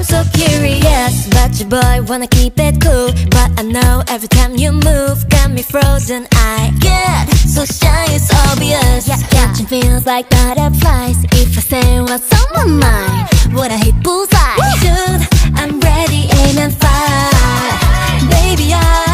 so curious about you, boy, wanna keep it cool. But I know every time you move, got me frozen. I get so shy, it's obvious. Catching feels like butterflies. If I say what's on my mind, would I hit bullseye? Dude, I'm ready, aim and fire. Baby,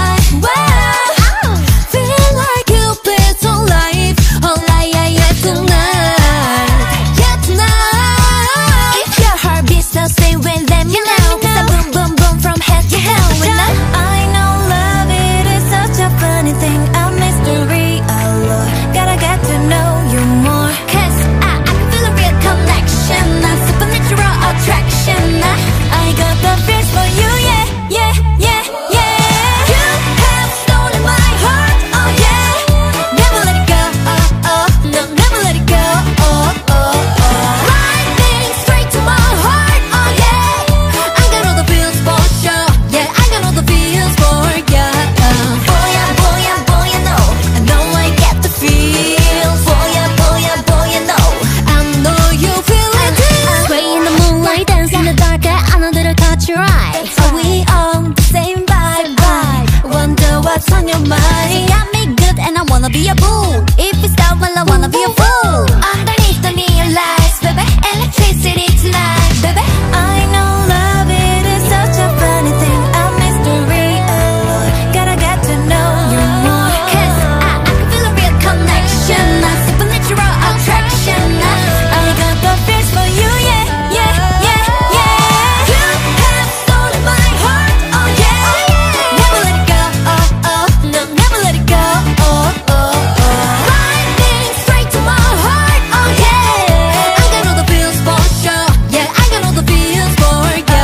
feel like Cupid's on life. All I have tonight. Yeah, tonight. If your heart beats so stay with them, you know. Cause I boom, boom, boom from head to hell with them. I know love, it is such a funny thing. A mystery, oh Lord, gotta get to know you more. Cause I can feel a real connection, a supernatural attraction. I got the feels for you, yeah, yeah, yeah, yeah. You have stolen my heart, oh yeah. Never let it go, oh, oh, no, never let it go, oh, oh, oh. Lightning straight to my heart, oh yeah. I got all the feels for sure, yeah, I got all the feels for ya. Boy, boy, I know I get the feels. Boy, I know you feel it too. Sway in the moonlight, dance in the dark, I know that I caught your eye. Are we on the same vibe? Wonder what's on your mind. You got me good and I wanna be a fool. If it's that well, I wanna be a fool. Underneath the neon lights, baby, electricity tonight, baby. I know love, it is such a funny thing, a mystery, oh Lord, gotta get to know you more. Cause I can feel a real connection, a supernatural attraction. I got the feels for you, yeah, yeah, yeah, yeah. You have stolen my heart, oh yeah. Never let it go, oh, oh, no, never let it go, oh, oh, oh. Lightning straight to my heart, oh yeah. I got all the feels for sure, yeah, I got all the feels for ya.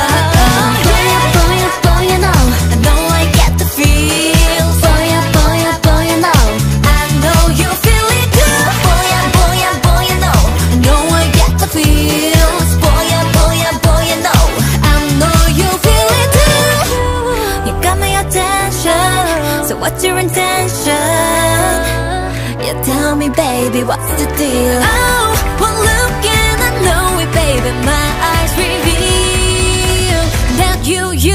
Boy, I know I get the feels. Boy, I know, I know you feel it too. Boy, I know I get the feels. Boy, I know, I know you feel it too. You got my attention, so what's your intention? You tell me, baby, what's the deal? Oh, one look and I know it, baby, my eyes reveal that you